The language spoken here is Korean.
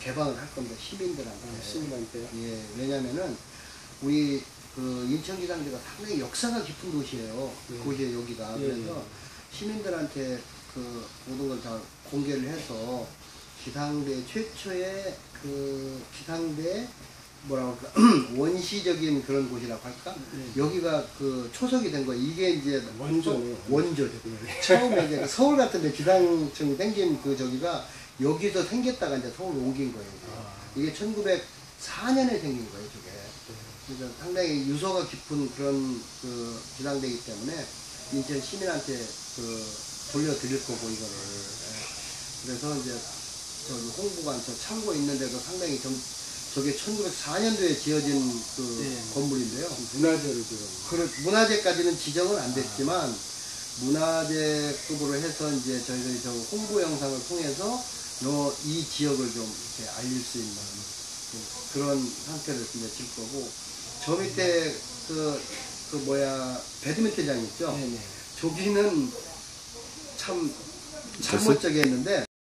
개방을 할 겁니다. 시민들한테. 시민한테요? 예, 왜냐면은 우리 그 인천기상대가 상당히 역사가 깊은 도시예요. 예. 도시에 여기가. 예, 그래서 시민들한테 그 모든 걸 다 공개를 해서 기상대 최초의 그 기상대 뭐라고 할까 원시적인 그런 곳이라고 할까? 여기가 그 초석이 된 거예요. 이게 이제 원조네요. 원조죠. 처음에 이제 서울 같은데 기상청이 생긴 그 저기가 여기서 생겼다가 이제 서울로 옮긴 거예요. 이게 1904년에 생긴 거예요, 저게. 그래서 상당히 유서가 깊은 그런 그 기상대이기 때문에 인천 시민한테 그 돌려드릴 거고 이거를. 그래서 이제 저기 홍보관 저 창고 있는데도 상당히 저게 1904년도에 지어진 그 건물인데요. 문화재를 지금. 문화재까지는 지정은 안 됐지만 문화재급으로 해서 이제 저희들이 저 홍보 영상을 통해서 이 지역을 좀 이렇게 알릴 수 있는 그런 상태를 이제 질 거고, 저 밑에 배드민턴장 있죠? 네네. 저기는 참 잘못적이 했는데